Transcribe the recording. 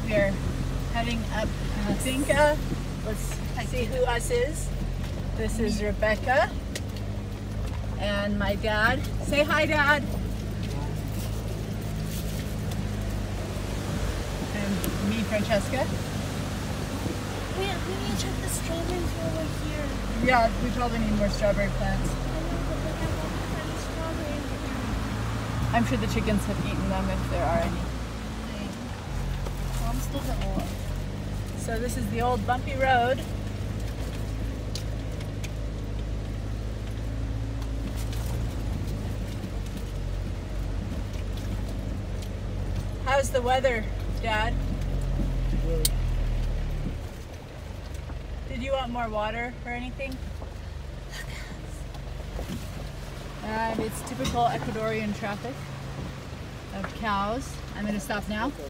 We are heading up the Finca. Let's see who us is. This is Rebecca and my dad. Say hi, Dad. And me, Francesca. We need to check the strawberries over here. Yeah, we probably need more strawberry plants. I know, but we have all kinds of strawberries. I'm sure the chickens have eaten them if there are any. Mom's still the old. So this is the old bumpy road. How's the weather, Dad? Good. Did you want more water or anything? And it's typical Ecuadorian traffic of cows. I'm going to stop now.